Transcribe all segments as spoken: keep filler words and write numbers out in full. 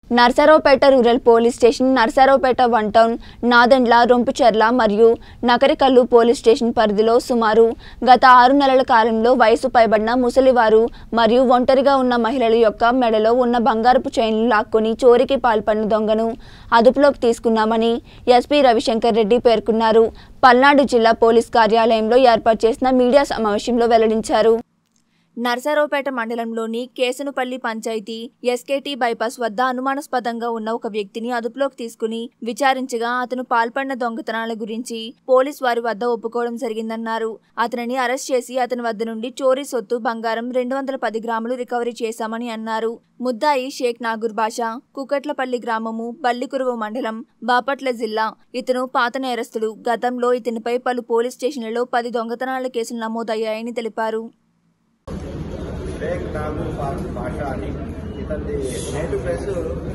Narasaraopet rural police station, Narasaraopet one town, Nadendla, Rompicherla మరియు Nakarikallu police station పరిధిలో సుమారు గత ఆరు నెలల కాలంలో వయసు పైబడిన ముసలివారు మరియు ఒంటరిగా ఉన్న మహిళల యొక్క మెడలో ఉన్న బంగారపు చైన్లు లాక్కొని చోరీకి పాల్పడిన దొంగను అదుపులోకి తీసుకున్నామని ఎస్పీ రవిశంకర్ రెడ్డి పేర్కొన్నారు. పల్నాడు జిల్లా పోలీస్ కార్యాలయంలో ఏర్పాటు చేసిన మీడియా సమావేశంలో వెల్లడించారు. నర్సరావుపేట మండలంలోని కేసనుపల్లి పంచాయతీ ఎస్కేటీ బైపాస్ వద్ద అనుమానాస్పదంగా ఉన్న ఒక వ్యక్తిని అదుపులోకి తీసుకుని విచారించగా అతను పాల్పడిన దొంగతనాల గురించి పోలీస్ వారి వద్ద ఒప్పుకోవడం జరిగిందన్నారు. అతనిని అరెస్ట్ చేసి అతని వద్ద నుండి చోరీ సొత్తు బంగారం రెండు వందల పది గ్రాములు రికవరీ చేశామని అన్నారు. ముద్దాయి షేక్ నాగూర్ బాషా, కుకట్లపల్లి గ్రామము, బల్లికురువ మండలం, బాపట్ల జిల్లా. ఇతను పాత నేరస్తుడు. గతంలో ఇతనిపై పలు పోలీస్ స్టేషన్లలో పది దొంగతనాల కేసులు నమోదయ్యాయని తెలిపారు. షేక్ నాగూర్ బాషా అని ఇతని నేటివ్ ప్లేస్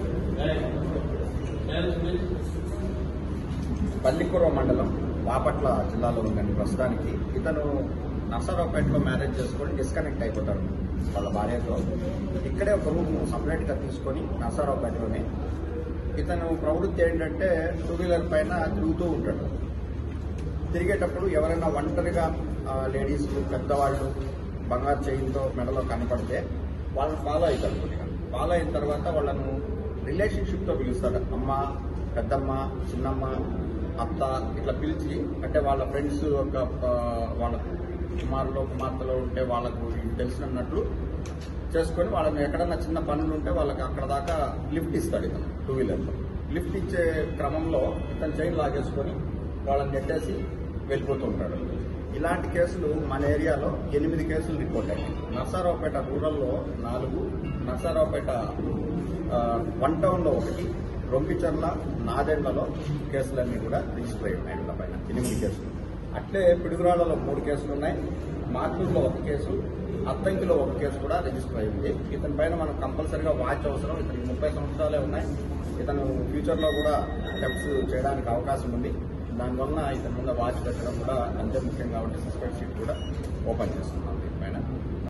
బల్లికురువ మండలం, బాపట్ల జిల్లాలో ఉందండి. ప్రస్తుతానికి ఇతను నర్సరావుపేటలో మ్యారేజ్ చేసుకొని డిస్కనెక్ట్ అయిపోతాడు వాళ్ళ భార్యతో. ఇక్కడే ఒక రూమ్ సపరేట్ గా తీసుకొని నర్సరావుపేటలోనే ఇతను ప్రవృత్తి ఏంటంటే టూ వీలర్ పైన తిరుగుతూ ఉంటాడు. తిరిగేటప్పుడు ఎవరైనా ఒంటరిగా లేడీస్, పెద్దవాళ్ళు బంగారు చైన్తో మెడలో కనపడితే వాళ్ళని ఫాలో అవుతాడు. కొద్దిగా ఫాలో అయిన తర్వాత వాళ్ళను రిలేషన్షిప్తో పిలుస్తాడు. అమ్మ, పెద్దమ్మ, చిన్నమ్మ, అత్త ఇట్లా పిలిచి, అంటే వాళ్ళ ఫ్రెండ్స్ ఒక వాళ్ళ కుమారులో కుమార్తెలో ఉంటే వాళ్ళకు తెలిసినట్లు చేసుకొని వాళ్ళని ఎక్కడన్నా చిన్న పనులు ఉంటే వాళ్ళకి అక్కడ దాకా లిఫ్ట్ ఇస్తాడు ఇతను టూ వీలర్లో. లిఫ్ట్ ఇచ్చే క్రమంలో ఇతను చైన్ లాగేసుకొని వాళ్ళని నెట్టేసి వెళ్ళిపోతూ ఉంటాడు. ఇలాంటి కేసులు మన ఏరియాలో ఎనిమిది కేసులు రిపోర్ట్ అయ్యాయి. నర్సరావుపేట రూరల్లో నాలుగు, నర్సరావుపేట వన్ టౌన్లో ఒకటి, రొంపిచెర్ల, నాదెండ్లలో కేసులన్నీ కూడా రిజిస్టర్ అయి ఉన్నాయి. వీళ్ళ పైన ఎనిమిది కేసులు. అట్లే పిడుగురాళ్లలో మూడు కేసులు ఉన్నాయి, మాటూరులో ఒక కేసు, అద్దంకిలో ఒక కేసు కూడా రిజిస్టర్ అయింది. ఇతని పైన మనం కంపల్సరీగా వాచ్ అవసరం. ఇతనికి ముప్పై సంవత్సరాలే ఉన్నాయి. ఇతను ఫ్యూచర్లో కూడా స్టెప్స్ చేయడానికి అవకాశం ఉంది. దానివల్ల ఇతని మీద వాచ్ పెట్టడం కూడా అంతే ముఖ్యం కాబట్టి సస్పెక్ట్ షీట్ కూడా ఓపెన్ చేస్తున్నాం దీనిపైన.